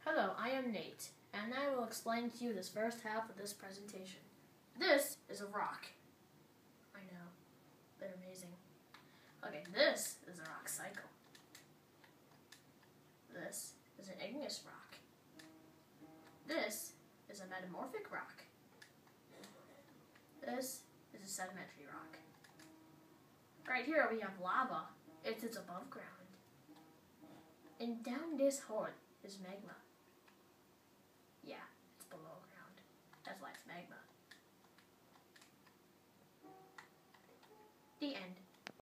Hello, I am Nate, and I will explain to you this first half of this presentation. This is a rock. I know, they're amazing. Okay, this is a rock cycle. This is an igneous rock. This is a metamorphic rock. This is a sedimentary rock. Right here we have lava. It is above ground. And down this hole is magma. Yeah, it's below ground. That's why it's magma. The end.